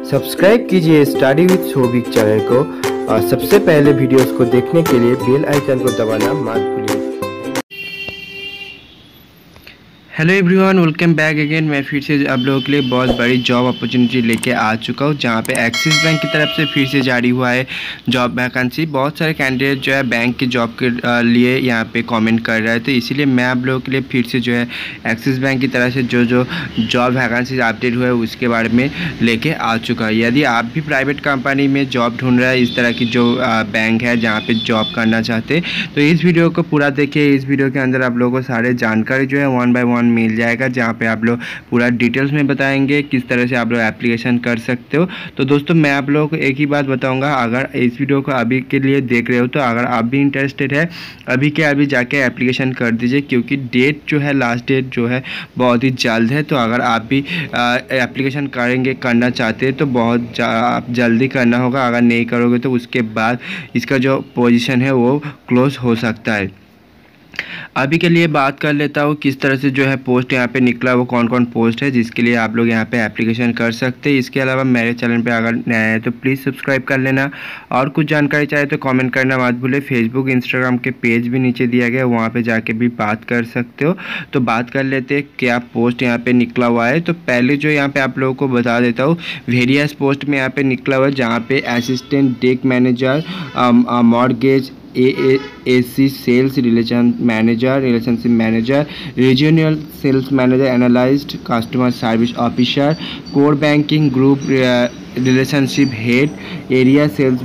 Subscribe कीजिए study with Shobhik channel को और सबसे पहले वीडियोस को देखने के लिए बेल आइकन को दबाना मत भूलिए। Hello everyone, welcome back again. मैं फिर से आप लोगों के लिए बहुत बड़ी जॉब अपॉर्चुनिटी लेके आ चुका हूँ, जहाँ पे एक्सिस बैंक की तरफ से फिर से जारी हुआ है जॉब वैकेंसी। बहुत सारे कैंडिडेट जो है बैंक की जॉब के लिए यहाँ पे कमेंट कर रहे थे, तो इसीलिए मैं आप लोगों के लिए फिर से जो है एक्सिस बैंक की तरफ से जो जॉब वैकेंसी अपडेट हुआ है उसके बारे में लेके आ चुका है। यदि आप भी प्राइवेट कंपनी में जॉब ढूंढ रहे हैं, इस तरह की जो बैंक है जहाँ पर जॉब करना चाहते, तो इस वीडियो को पूरा देखिए। इस वीडियो के अंदर आप लोगों को सारे जानकारी जो है 1 बाय 1 मिल जाएगा, जहाँ पे आप लोग पूरा डिटेल्स में बताएंगे किस तरह से आप लोग एप्लीकेशन कर सकते हो। तो दोस्तों मैं आप लोगों को एक ही बात बताऊंगा, अगर इस वीडियो को अभी के लिए देख रहे हो तो अगर आप भी इंटरेस्टेड है अभी के अभी जाके एप्लीकेशन कर दीजिए, क्योंकि डेट जो है लास्ट डेट जो है बहुत ही जल्द है। तो अगर आप भी एप्लीकेशन करना चाहते हैं तो बहुत जल्दी करना होगा। अगर नहीं करोगे तो उसके बाद इसका जो पोजीशन है वो क्लोज हो सकता है। अभी के लिए बात कर लेता हूँ किस तरह से जो है पोस्ट यहाँ पे निकला, वो कौन कौन पोस्ट है जिसके लिए आप लोग यहाँ पे एप्लीकेशन कर सकते हैं। इसके अलावा मेरे चैनल पे अगर नया है तो प्लीज़ सब्सक्राइब कर लेना, और कुछ जानकारी चाहे तो कमेंट करना मत भूले। फेसबुक इंस्टाग्राम के पेज भी नीचे दिया गया है, वहाँ पर जाके भी बात कर सकते हो। तो बात कर लेते हैं क्या पोस्ट यहाँ पर निकला हुआ है। तो पहले जो यहाँ पर आप लोगों को बता देता हूँ, वेरियस पोस्ट में यहाँ पर निकला हुआ है, जहाँ पे assistant desk manager, mortgage AAC sales relationship manager, regional sales manager, analyst, customer service officer, core banking group relationship head, area sales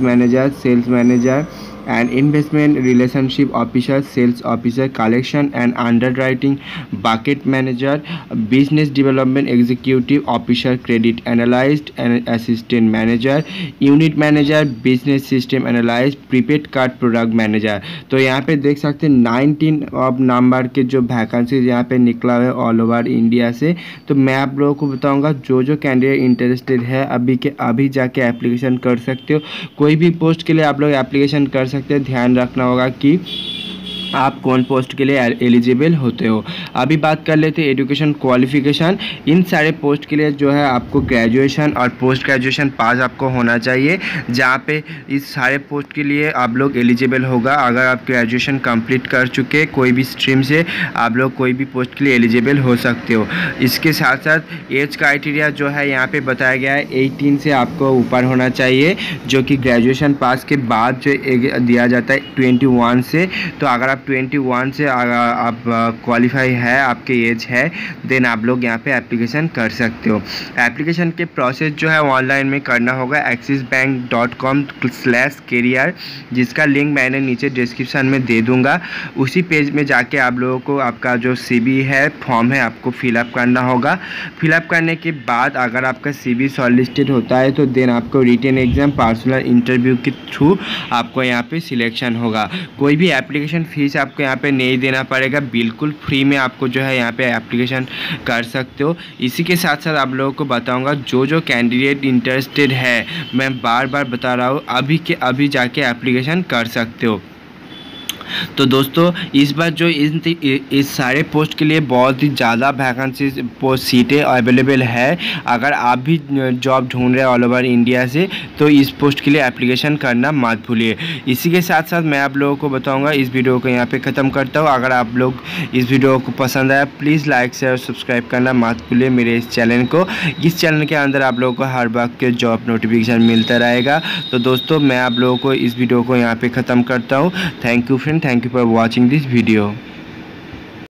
manager and investment relationship officer, sales officer, collection and underwriting bucket manager, business development executive officer, credit analyst and assistant manager, unit manager, business system analyst, prepaid card product manager। तो यहाँ पे देख सकते हैं 19 of number के जो vacancies यहाँ पे निकला हुआ है ऑल ओवर इंडिया से। तो मैं आप लोगों को बताऊंगा जो कैंडिडेट इंटरेस्टेड है अभी के अभी जाके एप्लीकेशन कर सकते हो। कोई भी पोस्ट के लिए आप लोग एप्लीकेशन कर सकते हैं, ध्यान रखना होगा कि आप कौन पोस्ट के लिए एलिजिबल होते हो। अभी बात कर लेते हैं एजुकेशन क्वालिफिकेशन। इन सारे पोस्ट के लिए जो है आपको ग्रेजुएशन और पोस्ट ग्रेजुएशन पास आपको होना चाहिए, जहाँ पे इस सारे पोस्ट के लिए आप लोग एलिजिबल होगा। अगर आप ग्रेजुएशन कंप्लीट कर चुके कोई भी स्ट्रीम से, आप लोग कोई भी पोस्ट के लिए एलिजिबल हो सकते हो। इसके साथ साथ एज क्राइटेरिया जो है यहाँ पे बताया गया है 18 से आपको ऊपर होना चाहिए, जो कि ग्रेजुएशन पास के बाद जो दिया जाता है 21 से। तो अगर आप 21 से आप क्वालिफाई है, आपके एज है, देन आप लोग यहाँ पे एप्लीकेशन कर सकते हो। एप्लीकेशन के प्रोसेस जो है ऑनलाइन में करना होगा axisbank.com/career, जिसका लिंक मैंने नीचे डिस्क्रिप्शन में दे दूंगा। उसी पेज में जाके आप लोगों को आपका जो CV है, फॉर्म है, आपको फिलअप करना होगा। फिलअप करने के बाद अगर आपका CV शॉर्टलिस्टेड होता है तो देन आपको रिटन एग्जाम, पर्सनल इंटरव्यू के थ्रू आपको यहाँ पे सिलेक्शन होगा। कोई भी एप्लीकेशन फीस आपको यहाँ पे नहीं देना पड़ेगा, बिल्कुल फ्री में आपको जो है यहाँ पे एप्लीकेशन कर सकते हो। इसी के साथ साथ आप लोगों को बताऊंगा जो कैंडिडेट इंटरेस्टेड है, मैं बार बार बता रहा हूँ, अभी के अभी जाके एप्लीकेशन कर सकते हो। तो दोस्तों इस बार जो इस सारे पोस्ट के लिए बहुत ही ज़्यादा वैकेंसीज पोस्ट सीटें अवेलेबल है। अगर आप भी जॉब ढूंढ रहे हैं ऑल ओवर इंडिया से, तो इस पोस्ट के लिए एप्लीकेशन करना मत भूलिए। इसी के साथ साथ मैं आप लोगों को बताऊंगा, इस वीडियो को यहाँ पे ख़त्म करता हूँ। अगर आप लोग इस वीडियो को पसंद आया प्लीज़ लाइक शेयर और सब्सक्राइब करना मत भूलिए मेरे इस चैनल को। इस चैनल के अंदर आप लोगों को हर वक्त के जॉब नोटिफिकेशन मिलता रहेगा। तो दोस्तों मैं आप लोगों को इस वीडियो को यहाँ पर ख़त्म करता हूँ। Thank you friend, thank you for watching this video।